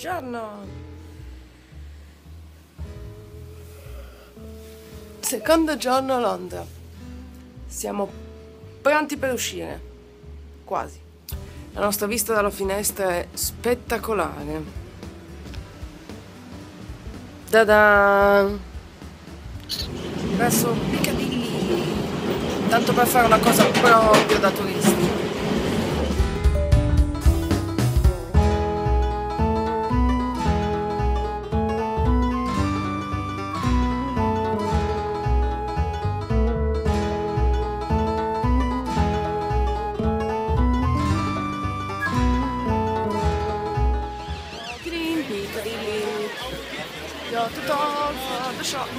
Buongiorno. Secondo giorno a Londra. Siamo pronti per uscire. Quasi. La nostra vista dalla finestra è spettacolare. Da verso Piccadilly. Tanto per fare una cosa proprio da turisti. You're too tall for the shot.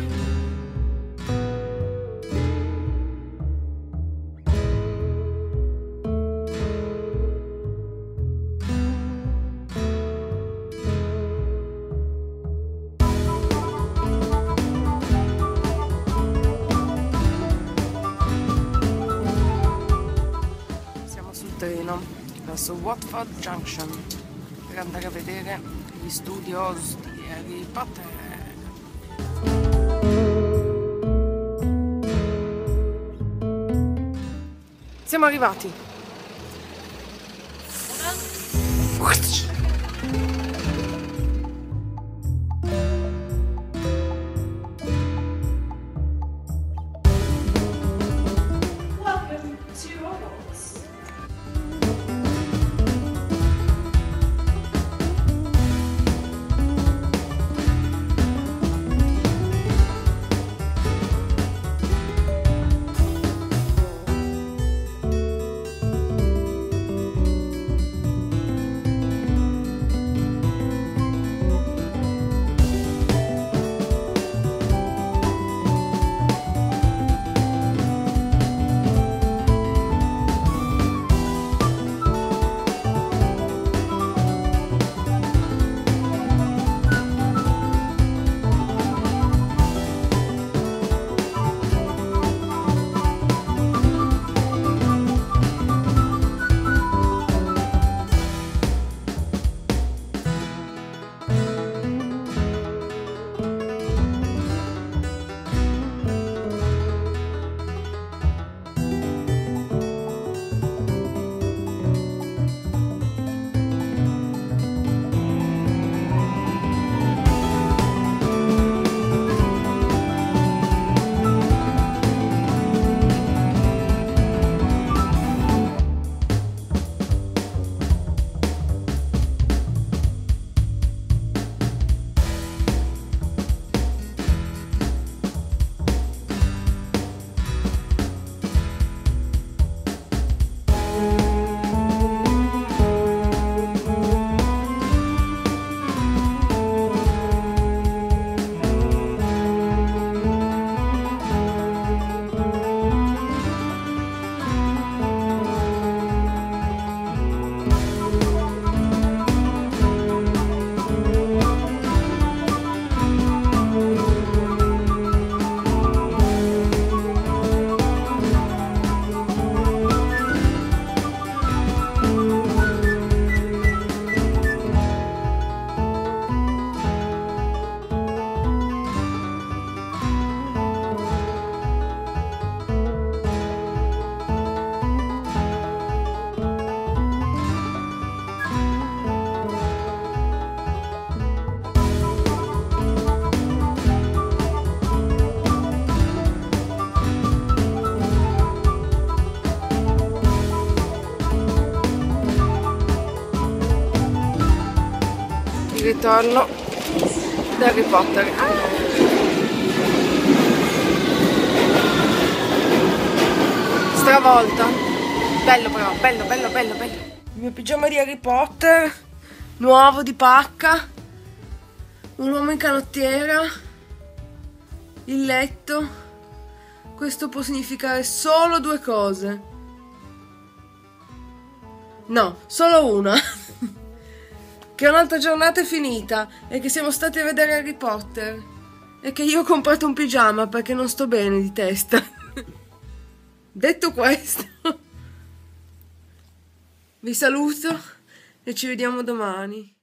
Siamo sul treno verso Watford Junction per andare a vedere gli studios di Harry Potter. Siamo arrivati. Welcome to Hogwarts. Ritorno da Harry Potter. Stravolta. Bello però, bello. Il mio pigiama di Harry Potter, nuovo di pacca, un uomo in canottiera, il letto. Questo può significare solo due cose. No, solo una. Che un'altra giornata è finita e che siamo stati a vedere Harry Potter e che io ho comprato un pigiama perché non sto bene di testa. Detto questo, vi saluto e ci vediamo domani.